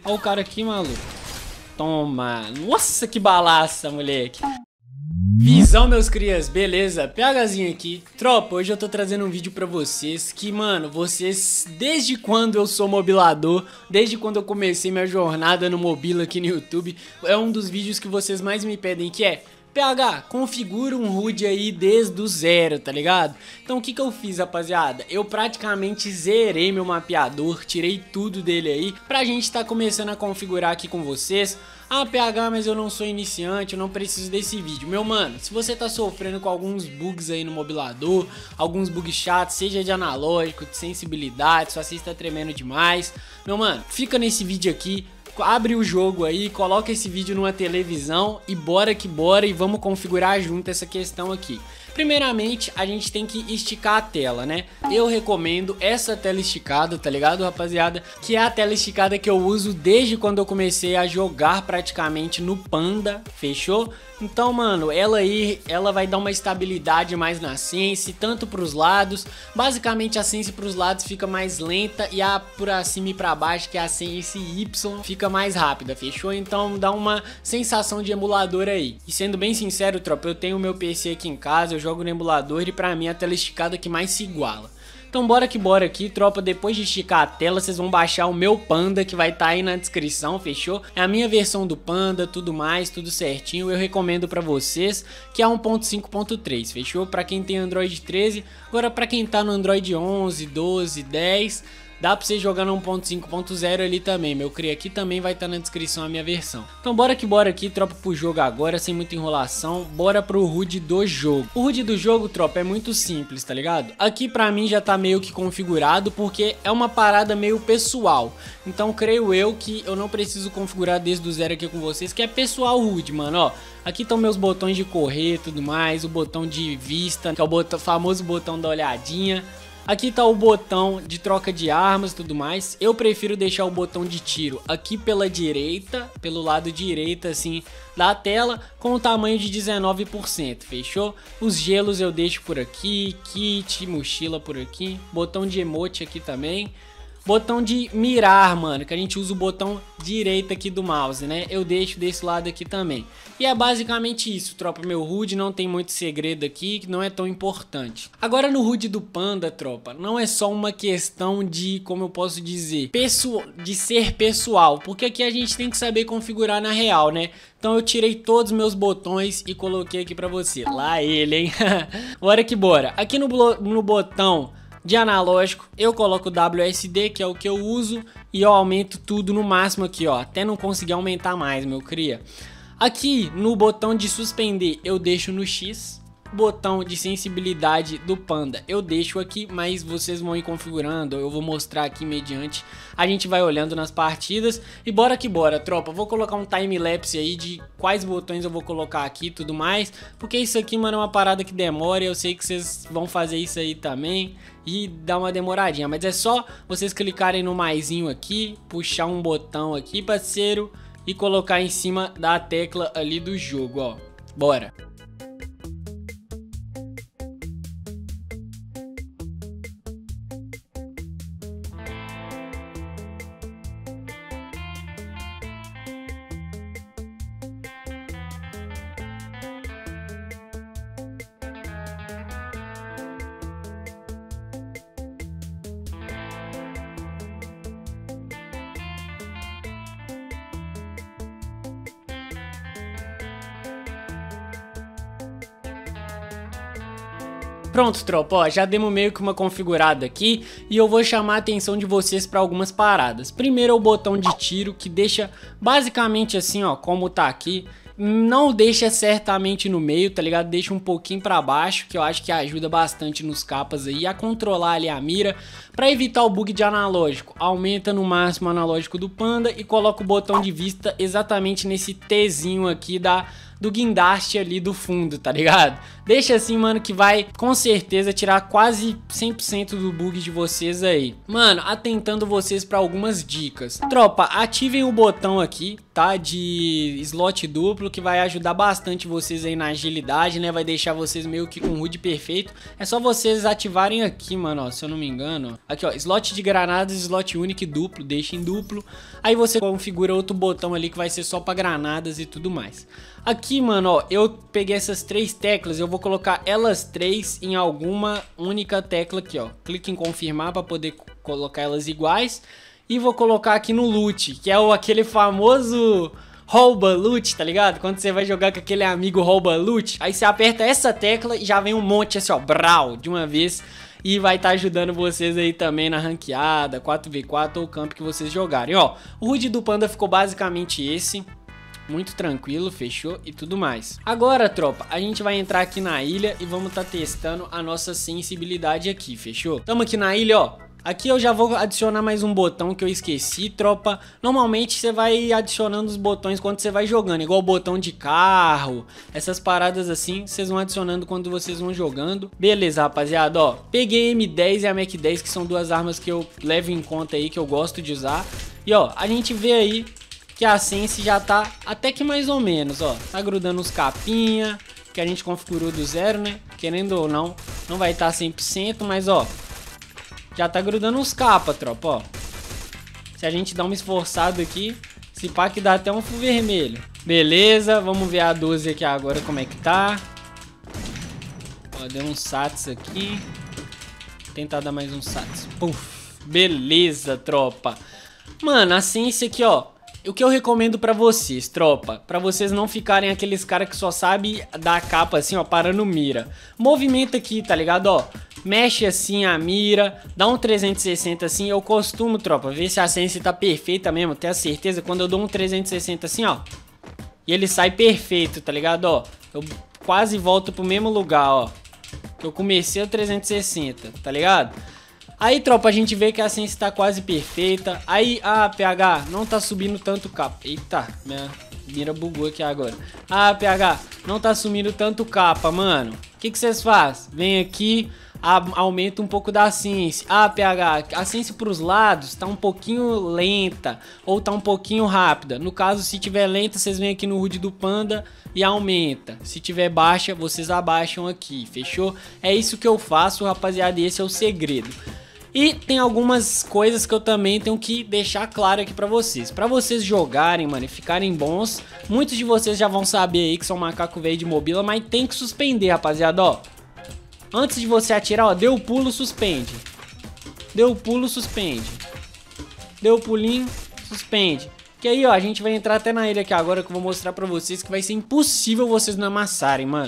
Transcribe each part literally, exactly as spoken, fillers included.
Olha o cara aqui, maluco. Toma. Nossa, que balaça, moleque. Visão, meus crias, beleza? PHzinho aqui. Tropa, hoje eu tô trazendo um vídeo pra vocês que, mano, vocês, desde quando eu sou mobilador, desde quando eu comecei minha jornada no mobila aqui no YouTube, é um dos vídeos que vocês mais me pedem, que é: P H, configura um H U D aí desde o zero, tá ligado? Então o que que eu fiz, rapaziada? Eu praticamente zerei meu mapeador, tirei tudo dele aí, pra gente tá começando a configurar aqui com vocês. Ah, P H, mas eu não sou iniciante, eu não preciso desse vídeo. Meu mano, se você tá sofrendo com alguns bugs aí no mobilador, alguns bugs chatos, seja de analógico, de sensibilidade, sua assista tá tremendo demais, meu mano, fica nesse vídeo aqui. Abre o jogo aí, coloca esse vídeo numa televisão e bora que bora e vamos configurar junto essa questão aqui. Primeiramente, a gente tem que esticar a tela, né? Eu recomendo essa tela esticada, tá ligado, rapaziada? Que é a tela esticada que eu uso desde quando eu comecei a jogar praticamente no Panda, fechou? Então, mano, ela aí, ela vai dar uma estabilidade mais na Sense, tanto pros lados. Basicamente a Sense pros lados fica mais lenta e a por cima e pra baixo, que é a Sense Y, fica mais rápida, fechou? Então dá uma sensação de emulador aí. E sendo bem sincero, tropa, eu tenho o meu P C aqui em casa, eu jogo no emulador e pra mim é a tela esticada que mais se iguala. Então bora que bora aqui, tropa. Depois de esticar a tela, vocês vão baixar o meu Panda, que vai estar tá aí na descrição, fechou? É a minha versão do Panda, tudo mais, tudo certinho. Eu recomendo pra vocês, que é um ponto cinco ponto três, fechou? Pra quem tem Android treze, agora pra quem tá no Android onze, doze, dez... dá pra você jogar no um ponto cinco ponto zero ali também, meu cria, aqui também vai estar tá na descrição a minha versão. Então bora que bora aqui, tropa, pro jogo agora, sem muita enrolação, bora pro H U D do jogo. O H U D do jogo, tropa, é muito simples, tá ligado? Aqui pra mim já tá meio que configurado, porque é uma parada meio pessoal. Então creio eu que eu não preciso configurar desde o zero aqui com vocês, que é pessoal o H U D, mano, ó. Aqui estão meus botões de correr e tudo mais, o botão de vista, que é o botão, famoso botão da olhadinha. Aqui tá o botão de troca de armas e tudo mais. Eu prefiro deixar o botão de tiro aqui pela direita, pelo lado direito assim da tela, com o tamanho de dezenove por cento, fechou? Os gelos eu deixo por aqui, kit, mochila por aqui, botão de emote aqui também. Botão de mirar, mano, que a gente usa o botão direito aqui do mouse, né? Eu deixo desse lado aqui também. E é basicamente isso, tropa. Meu H U D não tem muito segredo aqui, que não é tão importante. Agora no H U D do Panda, tropa, não é só uma questão de, como eu posso dizer, pessoal, de ser pessoal, porque aqui a gente tem que saber configurar na real, né? Então eu tirei todos os meus botões e coloquei aqui pra você. Lá ele, hein? Bora que bora. Aqui no, no botão de analógico, eu coloco o W S D, que é o que eu uso, e eu aumento tudo no máximo aqui, ó, até não conseguir aumentar mais, meu cria. Aqui no botão de suspender, eu deixo no X. Botão de sensibilidade do Panda eu deixo aqui, mas vocês vão ir configurando, eu vou mostrar aqui mediante, a gente vai olhando nas partidas. E bora que bora, tropa, vou colocar um time-lapse aí de quais botões eu vou colocar aqui e tudo mais, porque isso aqui, mano, é uma parada que demora, eu sei que vocês vão fazer isso aí também e dá uma demoradinha, mas é só vocês clicarem no maisinho aqui, puxar um botão aqui, parceiro, e colocar em cima da tecla ali do jogo, ó, bora. Pronto, tropa, ó, já demos meio que uma configurada aqui e eu vou chamar a atenção de vocês para algumas paradas. Primeiro é o botão de tiro, que deixa basicamente assim, ó, como tá aqui. Não deixa certamente no meio, tá ligado? Deixa um pouquinho pra baixo, que eu acho que ajuda bastante nos capas aí a controlar ali a mira. Pra evitar o bug de analógico, aumenta no máximo o analógico do Panda e coloca o botão de vista exatamente nesse Tzinho aqui da, do guindaste ali do fundo, tá ligado? Deixa assim, mano, que vai com certeza tirar quase cem por cento do bug de vocês aí. Mano, atentando vocês pra algumas dicas. Tropa, ativem o botão aqui, tá? De slot duplo, que vai ajudar bastante vocês aí na agilidade, né? Vai deixar vocês meio que com o H U D perfeito. É só vocês ativarem aqui, mano, ó, se eu não me engano. Aqui, ó, slot de granadas, slot único e duplo, deixa em duplo. Aí você configura outro botão ali que vai ser só pra granadas e tudo mais. Aqui, mano, ó, eu peguei essas três teclas, eu vou colocar elas três em alguma única tecla aqui, ó. Clique em confirmar para poder colocar elas iguais. E vou colocar aqui no loot, que é o, aquele famoso rouba loot, tá ligado? Quando você vai jogar com aquele amigo rouba loot, aí você aperta essa tecla e já vem um monte assim, ó, brau, de uma vez. E vai estar tá ajudando vocês aí também na ranqueada, quatro por quatro ou campo que vocês jogarem. Ó, o H U D do Panda ficou basicamente esse. Muito tranquilo, fechou e tudo mais. Agora, tropa, a gente vai entrar aqui na ilha e vamos estar tá testando a nossa sensibilidade aqui, fechou? Tamo aqui na ilha, ó. Aqui eu já vou adicionar mais um botão que eu esqueci, tropa. Normalmente você vai adicionando os botões quando você vai jogando, igual o botão de carro, essas paradas assim, vocês vão adicionando quando vocês vão jogando. Beleza, rapaziada, ó. Peguei a M dez e a Mac dez, que são duas armas que eu levo em conta aí, que eu gosto de usar. E ó, a gente vê aí que a Sense já tá até que mais ou menos, ó. Tá grudando os capinha, que a gente configurou do zero, né? Querendo ou não, não vai estar tá cem por cento, mas ó, já tá grudando uns capa, tropa, ó. Se a gente dá uma esforçada aqui, esse pá que dá até um full vermelho. Beleza, vamos ver a doze aqui agora como é que tá. Ó, deu uns sats aqui. Tentar dar mais uns sats. Puf, beleza, tropa. Mano, a Sense aqui, ó. O que eu recomendo pra vocês, tropa, pra vocês não ficarem aqueles caras que só sabem dar a capa assim, ó, parando mira. Movimenta aqui, tá ligado, ó. Mexe assim a mira, dá um trezentos e sessenta assim. Eu costumo, tropa, ver se a Sense tá perfeita mesmo, tenho a certeza. Quando eu dou um trezentos e sessenta assim, ó, e ele sai perfeito, tá ligado, ó. Eu quase volto pro mesmo lugar, ó, que eu comecei o trezentos e sessenta, tá ligado? Aí, tropa, a gente vê que a Sense tá quase perfeita. Aí, ah, P H, não tá subindo tanto capa. Eita, minha mira bugou aqui agora. Ah, P H, não tá subindo tanto capa, mano. O que que vocês fazem? Vem aqui, a, aumenta um pouco da Sense. Ah, P H, a Sense pros lados tá um pouquinho lenta ou tá um pouquinho rápida. No caso, se tiver lenta, vocês vêm aqui no H U D do Panda e aumenta. Se tiver baixa, vocês abaixam aqui, fechou? É isso que eu faço, rapaziada, e esse é o segredo. E tem algumas coisas que eu também tenho que deixar claro aqui pra vocês. Pra vocês jogarem, mano, e ficarem bons. Muitos de vocês já vão saber aí que são macaco velho de mobila, mas tem que suspender, rapaziada, ó. Antes de você atirar, ó, deu o pulo, suspende. Deu o pulo, suspende. Deu o pulinho, suspende. Que aí, ó, a gente vai entrar até na ilha aqui agora, que eu vou mostrar pra vocês que vai ser impossível vocês não amassarem, mano.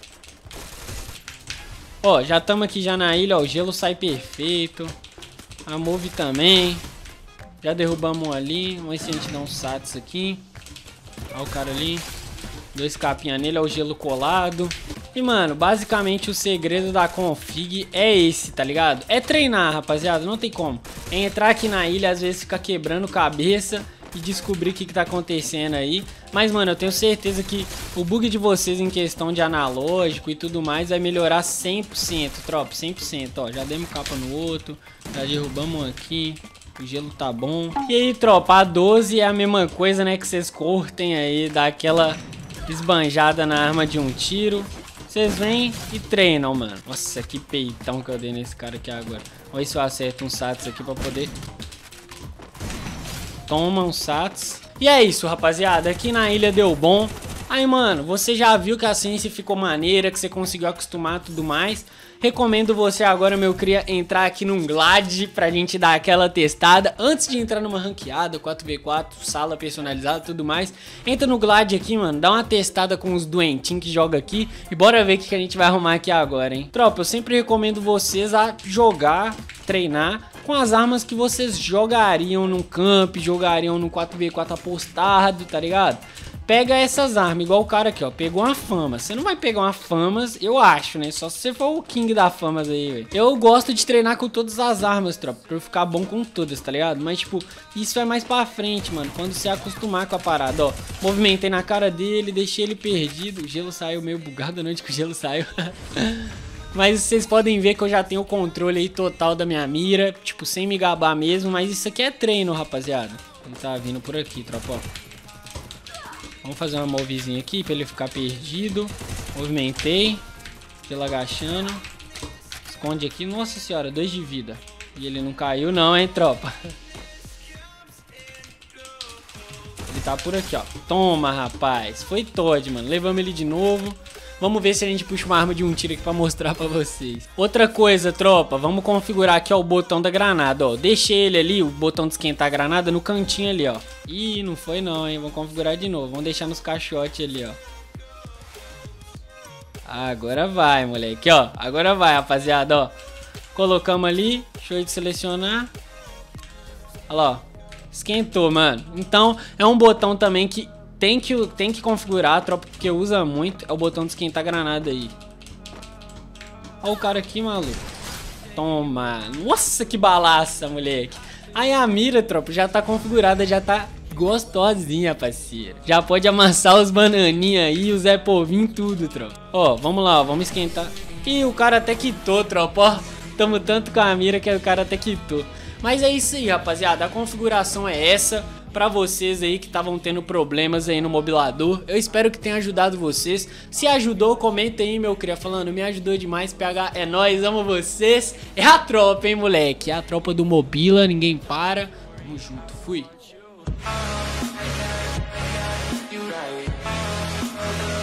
Ó, já estamos aqui já na ilha, ó, o gelo sai perfeito. A move também. Já derrubamos um ali. Vamos ver se a gente dá um sats aqui. Ó o cara ali. Dois capinha nele, ó o gelo colado. E, mano, basicamente o segredo da config é esse, tá ligado? É treinar, rapaziada, não tem como. É entrar aqui na ilha, às vezes ficar quebrando cabeça e descobrir o que que tá acontecendo aí. Mas, mano, eu tenho certeza que o bug de vocês em questão de analógico e tudo mais vai melhorar cem por cento, tropa, cem por cento, ó. Já demos capa no outro, já derrubamos um aqui, o gelo tá bom. E aí, tropa, a doze é a mesma coisa, né, que vocês curtem aí, dá aquela esbanjada na arma de um tiro. Vocês vêm e treinam, mano. Nossa, que peitão que eu dei nesse cara aqui agora. Vamos ver se eu acerto um sats aqui pra poder... Toma um sats. E é isso, rapaziada. Aqui na ilha deu bom. Aí, mano, você já viu que a Sense ficou maneira, que você conseguiu acostumar e tudo mais. Recomendo você agora, meu cria, entrar aqui num Glad pra gente dar aquela testada. Antes de entrar numa ranqueada, quatro por quatro, sala personalizada e tudo mais. Entra no Glad aqui, mano, dá uma testada com os doentinhos que joga aqui. E bora ver o que a gente vai arrumar aqui agora, hein. Tropa, eu sempre recomendo vocês a jogar, treinar com as armas que vocês jogariam num camp, jogariam no quatro por quatro apostado, tá ligado? pega essas armas, igual o cara aqui, ó. Pegou uma fama. Você não vai pegar uma famas, eu acho, né? Só se você for o king da famas aí, velho. Eu gosto de treinar com todas as armas, tropa, pra eu ficar bom com todas, tá ligado? Mas, tipo, isso é mais pra frente, mano. Quando você acostumar com a parada, ó. Movimentei na cara dele, deixei ele perdido. O gelo saiu meio bugado, não, de que o gelo saiu. Mas vocês podem ver que eu já tenho o controle aí total da minha mira. Tipo, sem me gabar mesmo. Mas isso aqui é treino, rapaziada. Ele tá vindo por aqui, tropa, ó. Vamos fazer uma movezinha aqui pra ele ficar perdido. Movimentei. Ele agachando. Esconde aqui. Nossa senhora, dois de vida. E ele não caiu não, hein, tropa. Ele tá por aqui, ó. Toma, rapaz. Foi Todd, mano. Levamos ele de novo. Vamos ver se a gente puxa uma arma de um tiro aqui pra mostrar pra vocês. Outra coisa, tropa. Vamos configurar aqui, ó, o botão da granada, ó. Deixei ele ali, o botão de esquentar a granada, no cantinho ali, ó. Ih, não foi não, hein. Vamos configurar de novo. Vamos deixar nos caixotes ali, ó. Agora vai, moleque, ó. Agora vai, rapaziada, ó. Colocamos ali. Show de selecionar. Olha lá, ó. Esquentou, mano. Então, é um botão também que... Tem que, tem que configurar, tropa, porque usa muito. É o botão de esquentar a granada aí. Olha o cara aqui, maluco. Toma. Nossa, que balaça, moleque. Aí a mira, tropa, já tá configurada, já tá gostosinha, parceiro. Já pode amassar os bananinhos aí, os Applevinho, tudo, tropa. Ó, vamos lá, ó, vamos esquentar. Ih, o cara até quitou, tropa, ó. Tamo tanto com a mira que o cara até quitou. Mas é isso aí, rapaziada. A configuração é essa. Pra vocês aí que estavam tendo problemas aí no mobilador, eu espero que tenha ajudado vocês. Se ajudou, comenta aí, meu cria, falando, me ajudou demais, P H, é nóis, amo vocês. É a tropa, hein, moleque, é a tropa do Mobila, ninguém para. Tamo junto, fui.